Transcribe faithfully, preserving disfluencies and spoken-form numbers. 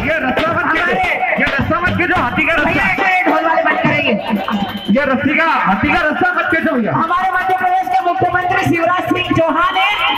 ये रस्सा मत कीजिए, ये रस्सा मत कीजिए, हाथी का रस्सा। ढोल वाले बंद करेंगे। ये रस्सी का हाथी का रस्सा मत कीजिए भैया। हमारे मध्य प्रदेश के मुख्यमंत्री शिवराज सिंह चौहान है